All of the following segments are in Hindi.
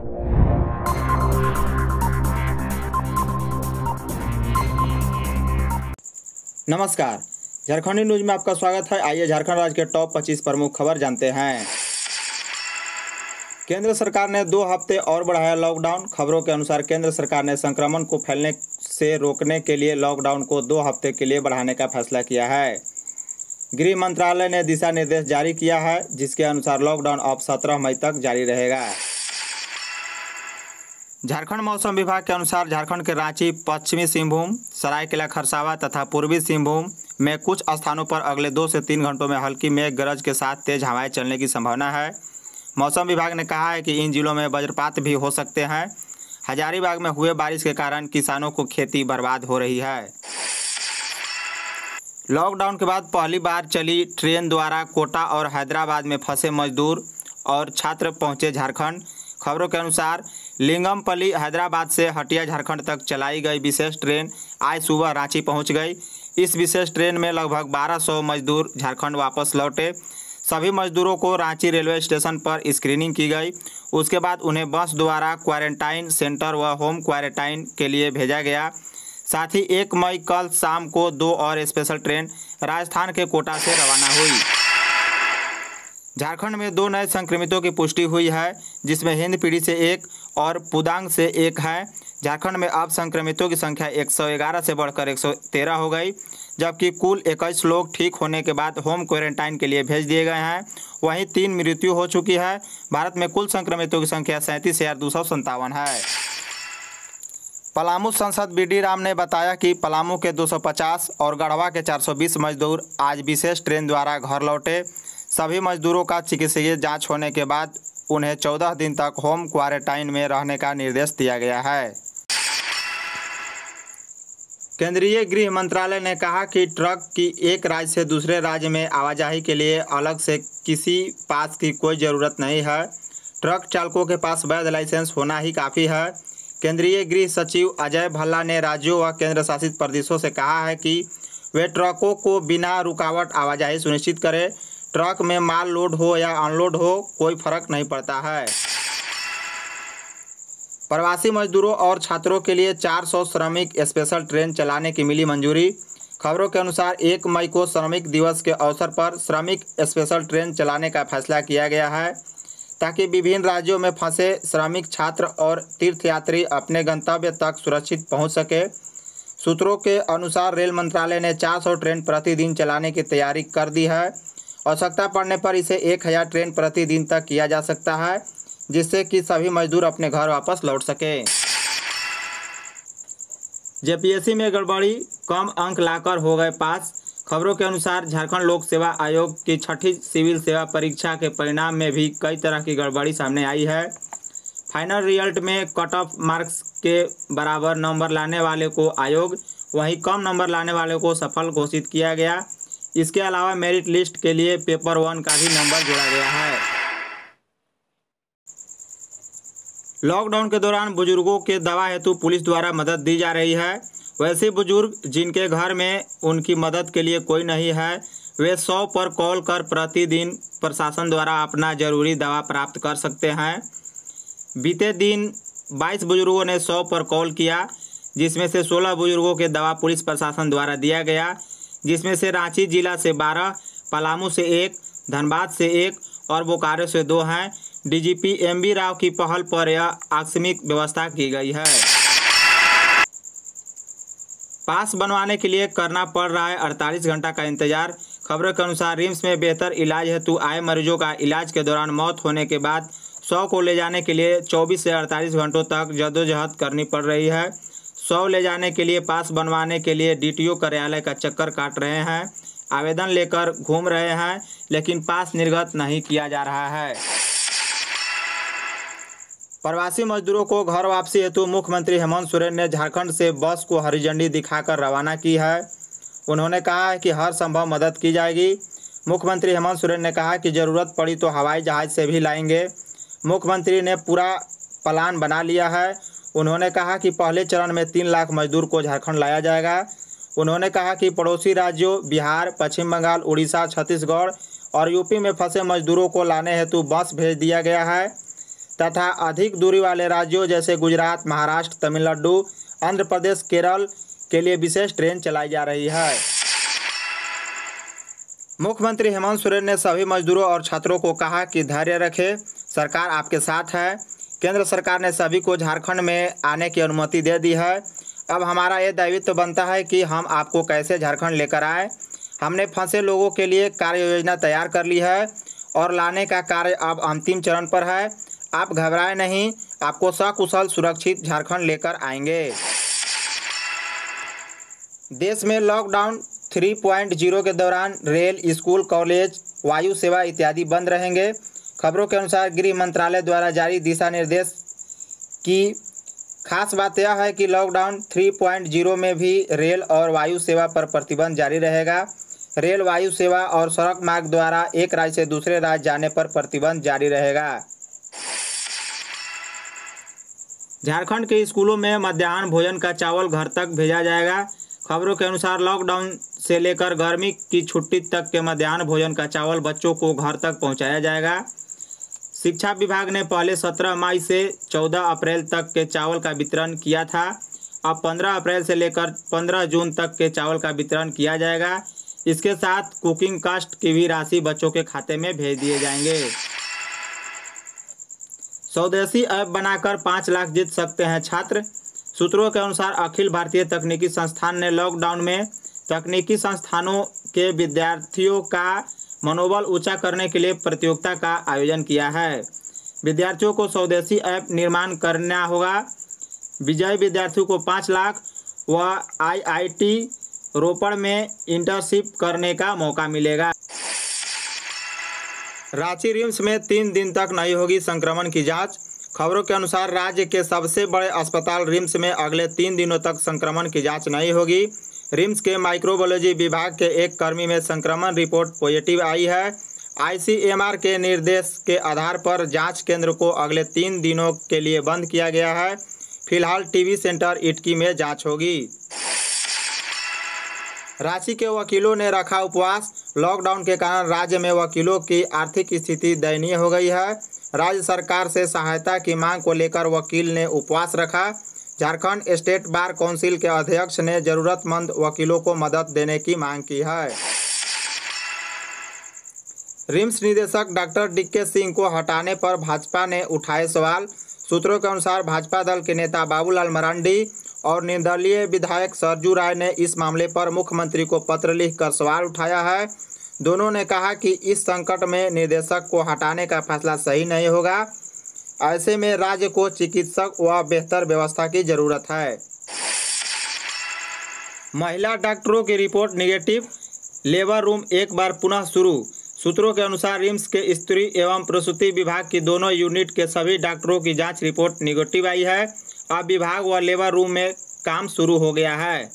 नमस्कार, झारखंडी न्यूज में आपका स्वागत है। आइए झारखंड राज्य के टॉप 25 प्रमुख खबर जानते हैं। केंद्र सरकार ने 2 हफ्ते और बढ़ाया लॉकडाउन। खबरों के अनुसार केंद्र सरकार ने संक्रमण को फैलने से रोकने के लिए लॉकडाउन को 2 हफ्ते के लिए बढ़ाने का फैसला किया है। गृह मंत्रालय ने दिशा निर्देश जारी किया है, जिसके अनुसार लॉकडाउन अब 17 मई तक जारी रहेगा। झारखंड मौसम विभाग के अनुसार झारखंड के रांची, पश्चिमी सिंहभूम, सरायकेला खरसावां तथा पूर्वी सिंहभूम में कुछ स्थानों पर अगले 2 से 3 घंटों में हल्की मेघ गरज के साथ तेज हवाएं चलने की संभावना है। मौसम विभाग ने कहा है कि इन जिलों में वज्रपात भी हो सकते हैं। हजारीबाग में हुए बारिश के कारण किसानों को खेती बर्बाद हो रही है। लॉकडाउन के बाद पहली बार चली ट्रेन द्वारा कोटा और हैदराबाद में फंसे मजदूर और छात्र पहुंचे झारखंड। खबरों के अनुसार लिंगमपल्ली हैदराबाद से हटिया झारखंड तक चलाई गई विशेष ट्रेन आज सुबह रांची पहुंच गई। इस विशेष ट्रेन में लगभग 1200 मजदूर झारखंड वापस लौटे। सभी मजदूरों को रांची रेलवे स्टेशन पर स्क्रीनिंग की गई। उसके बाद उन्हें बस द्वारा क्वारंटाइन सेंटर व होम क्वारंटाइन के लिए भेजा गया। साथ ही 1 मई कल शाम को 2 और स्पेशल ट्रेन राजस्थान के कोटा से रवाना हुई। झारखंड में 2 नए संक्रमितों की पुष्टि हुई है, जिसमें हिंदपीढ़ी से 1 और पुदांग से 1 है। झारखंड में अब संक्रमितों की संख्या 111 से बढ़कर 113 हो गई, जबकि कुल 21 लोग ठीक होने के बाद होम क्वारंटाइन के लिए भेज दिए गए हैं। वहीं 3 मृत्यु हो चुकी है। भारत में कुल संक्रमितों की संख्या 37,257 है। पलामू सांसद बीडी राम ने बताया कि पलामू के 250 और गढ़वा के 420 मजदूर आज विशेष ट्रेन द्वारा घर लौटे। सभी मजदूरों का चिकित्सकीय जांच होने के बाद उन्हें 14 दिन तक होम क्वारंटाइन में रहने का निर्देश दिया गया है। केंद्रीय गृह मंत्रालय ने कहा कि ट्रक की एक राज्य से दूसरे राज्य में आवाजाही के लिए अलग से किसी पास की कोई ज़रूरत नहीं है। ट्रक चालकों के पास वैध लाइसेंस होना ही काफ़ी है। केंद्रीय गृह सचिव अजय भल्ला ने राज्यों व केंद्र शासित प्रदेशों से कहा है कि वे ट्रकों को बिना रुकावट आवाजाही सुनिश्चित करें। ट्रक में माल लोड हो या अनलोड हो, कोई फर्क नहीं पड़ता है। प्रवासी मजदूरों और छात्रों के लिए 400 श्रमिक स्पेशल ट्रेन चलाने की मिली मंजूरी। खबरों के अनुसार 1 मई को श्रमिक दिवस के अवसर पर श्रमिक स्पेशल ट्रेन चलाने का फैसला किया गया है, ताकि विभिन्न राज्यों में फंसे श्रमिक छात्र और तीर्थयात्री अपने गंतव्य तक सुरक्षित पहुंच सके। सूत्रों के अनुसार रेल मंत्रालय ने 400 ट्रेन प्रतिदिन चलाने की तैयारी कर दी है। आवश्यकता पड़ने पर इसे 1000 ट्रेन प्रतिदिन तक किया जा सकता है, जिससे कि सभी मजदूर अपने घर वापस लौट सकें। जेपीएससी में गड़बड़ी, कम अंक लाकर हो गए पास। खबरों के अनुसार झारखंड लोक सेवा आयोग की 6ठी सिविल सेवा परीक्षा के परिणाम में भी कई तरह की गड़बड़ी सामने आई है। फाइनल रिजल्ट में कट ऑफ मार्क्स के बराबर नंबर लाने वाले को आयोग, वहीं कम नंबर लाने वाले को सफल घोषित किया गया। इसके अलावा मेरिट लिस्ट के लिए पेपर 1 का भी नंबर जोड़ा गया है। लॉकडाउन के दौरान बुजुर्गों के दवा हेतु पुलिस द्वारा मदद दी जा रही है। वैसे बुजुर्ग जिनके घर में उनकी मदद के लिए कोई नहीं है, वे 100 पर कॉल कर प्रतिदिन प्रशासन द्वारा अपना जरूरी दवा प्राप्त कर सकते हैं। बीते दिन 22 बुजुर्गों ने 100 पर कॉल किया, जिसमें से 16 बुजुर्गों के दवा पुलिस प्रशासन द्वारा दिया गया, जिसमें से रांची जिला से 12, पलामू से 1, धनबाद से 1 और बोकारो से 2 हैं। डीजीपी एमबी राव की पहल पर यह आकस्मिक व्यवस्था की गई है। पास बनवाने के लिए करना पड़ रहा है 48 घंटा का इंतजार। खबरों के अनुसार रिम्स में बेहतर इलाज हेतु आए मरीजों का इलाज के दौरान मौत होने के बाद 100 को ले जाने के लिए 24 से 48 घंटों तक जद्दोजहद करनी पड़ रही है। 100 ले जाने के लिए पास बनवाने के लिए डीटीओ कार्यालय का चक्कर काट रहे हैं, आवेदन लेकर घूम रहे हैं, लेकिन पास निर्गत नहीं किया जा रहा है। प्रवासी मजदूरों को घर वापसी हेतु मुख्यमंत्री हेमंत सोरेन ने झारखंड से बस को हरी झंडी दिखाकर रवाना की है। उन्होंने कहा है कि हर संभव मदद की जाएगी। मुख्यमंत्री हेमंत सोरेन ने कहा कि ज़रूरत पड़ी तो हवाई जहाज़ से भी लाएंगे। मुख्यमंत्री ने पूरा प्लान बना लिया है। उन्होंने कहा कि पहले चरण में 3 लाख मजदूर को झारखंड लाया जाएगा। उन्होंने कहा कि पड़ोसी राज्यों बिहार, पश्चिम बंगाल, उड़ीसा, छत्तीसगढ़ और यूपी में फंसे मजदूरों को लाने हेतु बस भेज दिया गया है। तथा अधिक दूरी वाले राज्यों जैसे गुजरात, महाराष्ट्र, तमिलनाडु, आंध्र प्रदेश, केरल के लिए विशेष ट्रेन चलाई जा रही है। मुख्यमंत्री हेमंत सोरेन ने सभी मजदूरों और छात्रों को कहा कि धैर्य रखें, सरकार आपके साथ है। केंद्र सरकार ने सभी को झारखंड में आने की अनुमति दे दी है। अब हमारा ये दायित्व बनता है कि हम आपको कैसे झारखंड लेकर आए। हमने फंसे लोगों के लिए कार्य योजना तैयार कर ली है और लाने का कार्य अब अंतिम चरण पर है। आप घबराएं नहीं, आपको सकुशल सुरक्षित झारखंड लेकर आएंगे। देश में लॉकडाउन 3.0 के दौरान रेल, स्कूल, कॉलेज, वायु सेवा इत्यादि बंद रहेंगे। खबरों के अनुसार गृह मंत्रालय द्वारा जारी दिशा निर्देश की खास बात यह है कि लॉकडाउन 3.0 में भी रेल और वायु सेवा पर प्रतिबंध जारी रहेगा। रेल, वायु सेवा और सड़क मार्ग द्वारा एक राज्य से दूसरे राज्य जाने पर प्रतिबंध जारी रहेगा। झारखंड के स्कूलों में मध्याह्न भोजन का चावल घर तक भेजा जाएगा। खबरों के अनुसार लॉकडाउन से लेकर गर्मी की छुट्टी तक के मध्याह्न भोजन का चावल बच्चों को घर तक पहुंचाया जाएगा। शिक्षा विभाग ने पहले 17 मई से 14 अप्रैल तक के चावल का वितरण किया था। अब 15 अप्रैल से लेकर 15 जून तक के चावल का वितरण किया जाएगा। इसके साथ कुकिंग कास्ट की भी राशि बच्चों के खाते में भेज दिए जाएंगे। स्वदेशी ऐप बनाकर 5 लाख जीत सकते हैं छात्र। सूत्रों के अनुसार अखिल भारतीय तकनीकी संस्थान ने लॉकडाउन में तकनीकी संस्थानों के विद्यार्थियों का मनोबल ऊंचा करने के लिए प्रतियोगिता का आयोजन किया है। विद्यार्थियों को स्वदेशी ऐप निर्माण करना होगा। विजयी विद्यार्थियों को 5 लाख व IIT रोपड़ में इंटर्नशिप करने का मौका मिलेगा। रांची रिम्स में 3 दिन तक नहीं होगी संक्रमण की जांच। खबरों के अनुसार राज्य के सबसे बड़े अस्पताल रिम्स में अगले 3 दिनों तक संक्रमण की जांच नहीं होगी। रिम्स के माइक्रोबायोलॉजी विभाग के एक कर्मी में संक्रमण रिपोर्ट पॉजिटिव आई है। ICMR के निर्देश के आधार पर जांच केंद्र को अगले 3 दिनों के लिए बंद किया गया है। फिलहाल टीबी सेंटर इटकी में जांच होगी। रांची के वकीलों ने रखा उपवास। लॉकडाउन के कारण राज्य में वकीलों की आर्थिक स्थिति दयनीय हो गई है। राज्य सरकार से सहायता की मांग को लेकर वकील ने उपवास रखा। झारखंड स्टेट बार काउंसिल के अध्यक्ष ने जरूरतमंद वकीलों को मदद देने की मांग की है। रिम्स निदेशक डॉक्टर DK सिंह को हटाने पर भाजपा ने उठाए सवाल। सूत्रों के अनुसार भाजपा दल के नेता बाबूलाल मरांडी और निर्दलीय विधायक सरजू राय ने इस मामले पर मुख्यमंत्री को पत्र लिखकर सवाल उठाया है। दोनों ने कहा कि इस संकट में निदेशक को हटाने का फैसला सही नहीं होगा। ऐसे में राज्य को चिकित्सक व बेहतर व्यवस्था की जरूरत है। महिला डॉक्टरों की रिपोर्ट निगेटिव। लेबर रूम एक बार पुनः शुरू। सूत्रों के अनुसार रिम्स के स्त्री एवं प्रसूति विभाग की दोनों यूनिट के सभी डॉक्टरों की जांच रिपोर्ट निगेटिव आई है। अब विभाग व लेबर रूम में काम शुरू हो गया है।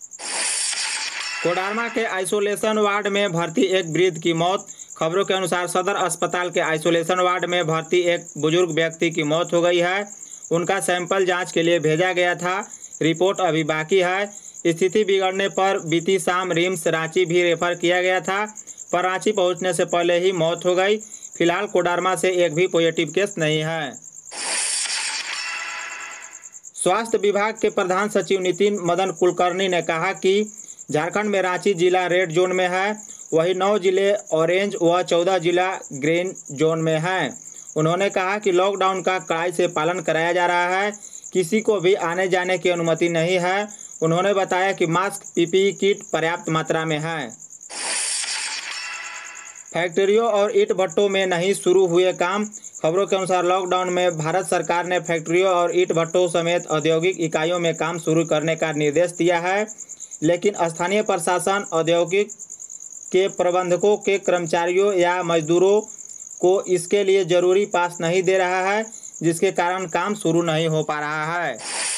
कोडरमा के आइसोलेशन वार्ड में भर्ती एक वृद्ध की मौत। खबरों के अनुसार सदर अस्पताल के आइसोलेशन वार्ड में भर्ती एक बुजुर्ग व्यक्ति की मौत हो गई है। उनका सैंपल जांच के लिए भेजा गया था। रिपोर्ट अभी बाकी है। स्थिति बिगड़ने पर बीती शाम रिम्स रांची भी रेफर किया गया था, पर रांची पहुंचने से पहले ही मौत हो गई। फिलहाल कोडरमा से एक भी पॉजिटिव केस नहीं है। स्वास्थ्य विभाग के प्रधान सचिव नितिन मदन कुलकर्णी ने कहा कि झारखंड में रांची जिला रेड जोन में है, वही 9 जिले ऑरेंज व 14 जिला ग्रीन जोन में हैं। उन्होंने कहा कि लॉकडाउन का कड़ाई से पालन कराया जा रहा है, किसी को भी आने जाने की अनुमति नहीं है। उन्होंने बताया कि मास्क, PPE किट पर्याप्त मात्रा में है। फैक्ट्रियों और ईंट भट्टों में नहीं शुरू हुए काम। खबरों के अनुसार लॉकडाउन में भारत सरकार ने फैक्ट्रियों और ईंट भट्टों समेत औद्योगिक इकाइयों में काम शुरू करने का निर्देश दिया है, लेकिन स्थानीय प्रशासन औद्योगिक के प्रबंधकों के कर्मचारियों या मजदूरों को इसके लिए जरूरी पास नहीं दे रहा है, जिसके कारण काम शुरू नहीं हो पा रहा है।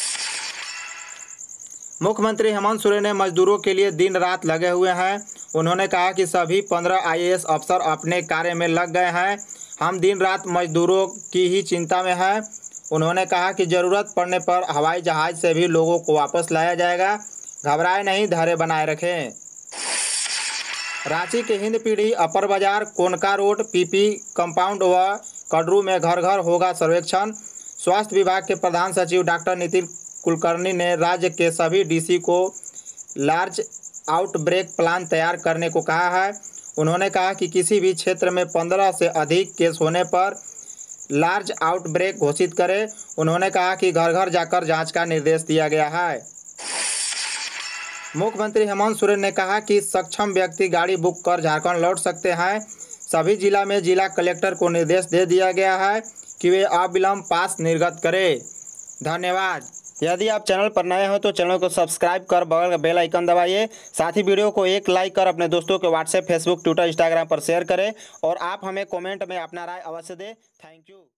मुख्यमंत्री हेमंत सोरेन ने मजदूरों के लिए दिन रात लगे हुए हैं। उन्होंने कहा कि सभी 15 IAS अफसर अपने कार्य में लग गए हैं। हम दिन रात मजदूरों की ही चिंता में हैं। उन्होंने कहा कि जरूरत पड़ने पर हवाई जहाज से भी लोगों को वापस लाया जाएगा। घबराए नहीं, धैर्य बनाए रखें। रांची के हिंद पीढ़ी, अपर बाजार, कोनका रोड, PP कंपाउंड व कड़रू में घर घर होगा सर्वेक्षण। स्वास्थ्य विभाग के प्रधान सचिव डॉक्टर नितिन कुलकर्णी ने राज्य के सभी डीसी को लार्ज आउटब्रेक प्लान तैयार करने को कहा है। उन्होंने कहा कि किसी भी क्षेत्र में 15 से अधिक केस होने पर लार्ज आउटब्रेक घोषित करें। उन्होंने कहा कि घर घर जाकर जांच का निर्देश दिया गया है। मुख्यमंत्री हेमंत सोरेन ने कहा कि सक्षम व्यक्ति गाड़ी बुक कर झारखंड लौट सकते हैं। सभी जिला में जिला कलेक्टर को निर्देश दे दिया गया है कि वे अविलंब पास निर्गत करें। धन्यवाद। यदि आप चैनल पर नए हो तो चैनल को सब्सक्राइब कर बगल का बेल आइकन दबाइए। साथ ही वीडियो को एक लाइक कर अपने दोस्तों के व्हाट्सएप, फेसबुक, ट्विटर, इंस्टाग्राम पर शेयर करें और आप हमें कमेंट में अपना राय अवश्य दें। Thank you.